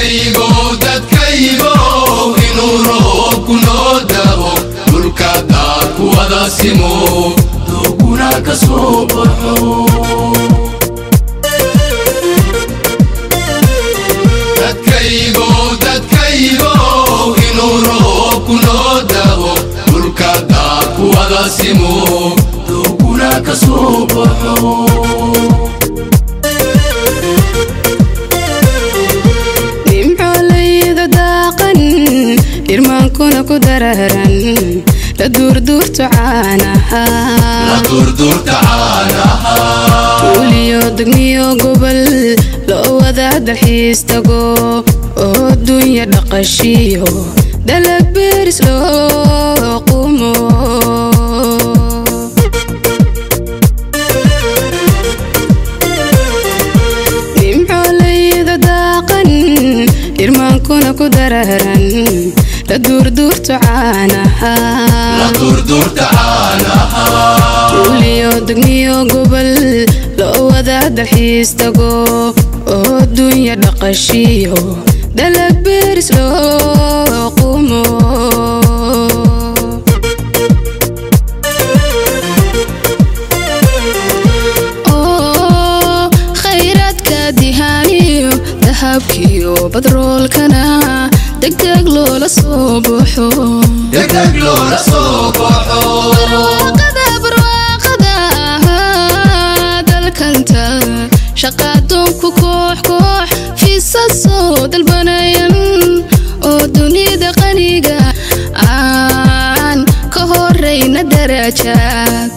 dadkaygo inuu roobku noo da'o dhulka daadku wada simo dooguna ka soo baxo dadkaygo inuu roobku noo da'o dhulka daadku wada simo dooguna ka soo baxo irmaankuna ku dararan la duurdurto caanaha uliyo degmiyo gobol loo wada dalxiis tago oo dunya dhaqashiyo dalag beeris loo qumo nimxoolayda daaqan irmaankuna ku dararan la duurdurto caanaha uliyo degmiyo gobol loo wada dalxiis tago oo dunya dhaqashiyo dalag beeris loo qumo oo khayraadka dihaaniyo dahabkiyo badroolkana degdeg loola soo baxo barwaaqada dalkanta shaqaadoonku koox fiisa soo dalbanayan oo dunida qaniga aan ka horeyna darajaad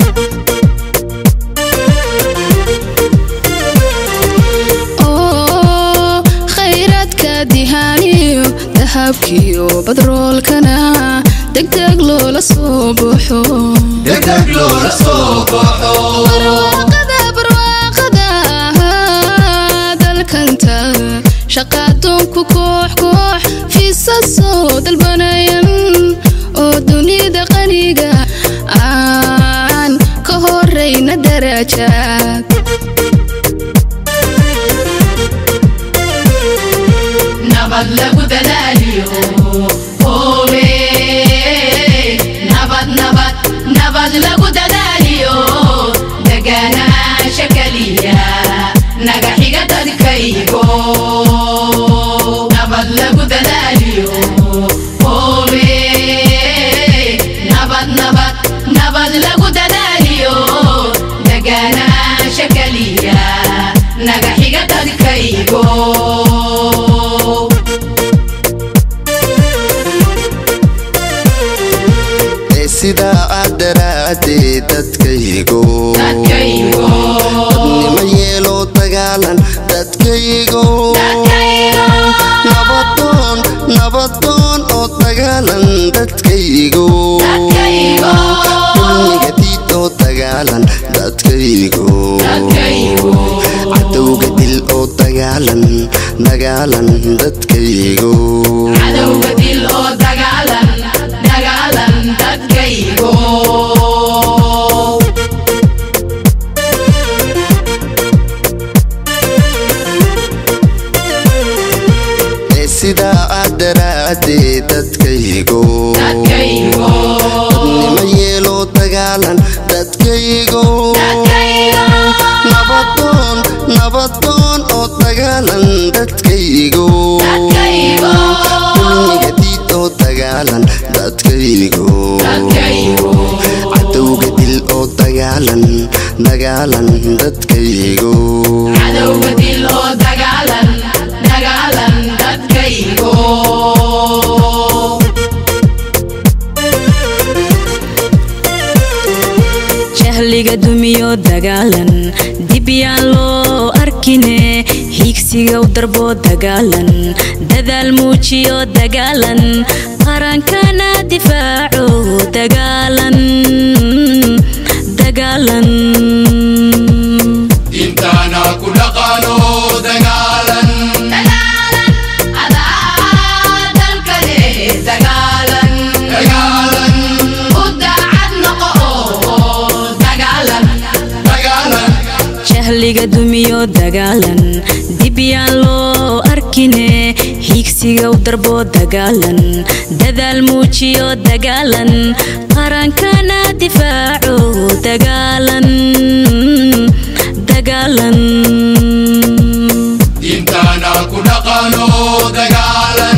oo khayraadka dihaaniyo dahabkiyo badroolkana degdeg loola soo baxo barwaaqada dalkanta shaqaadoonku koox fiisa soo dalbanayan oo dunida qaniga aan ka horeyna darajaad nabad lagu dadaaliyo nabad lagu dadaaliyo deganaasha kaliya naga xiga dadkaygo nabad lagu dadaaliyo nabad lagu dadaaliyo deganaasha kaliya naga xiga dadkaygo sida adaraade dadkaygo nima yeelo dagaalan dadkaygo nabadoon oo dagaalan dadkaygo dulmiga diid oo dagaalan dadkaygo cadowga dil oo dagaalan dadkaygo sida adaraade dadkaygo nima yeelo dagaalan dadkaygo nabadoon oo dagaalan dadkaygo dulmiga diid oo dagaalan dadkaygo cadowga dil oo dagaalan dadkaygo jahliga dumiyo dagaalan dib yaan loo arkine hiigsiga u darbo dagaalan dadaal muujiyo dagaalan qarankana difaaco dagaalan intaana ku dhaqaano dagaalan jahliga dumiyo dagaalan dib yaan loo arkine hiigsiga u darbo dagaalan dadaal muujiyo dagaalan qarankana difaaco dagaalan dagaalan intana ku dhaqano dagaalan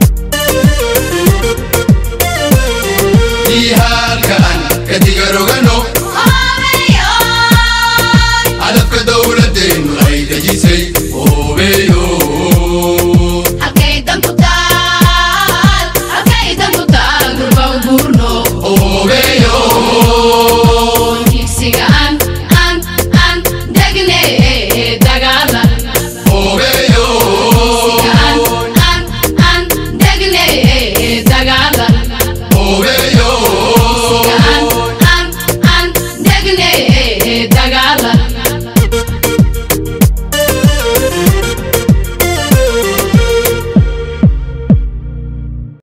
Diharkan ketika rogano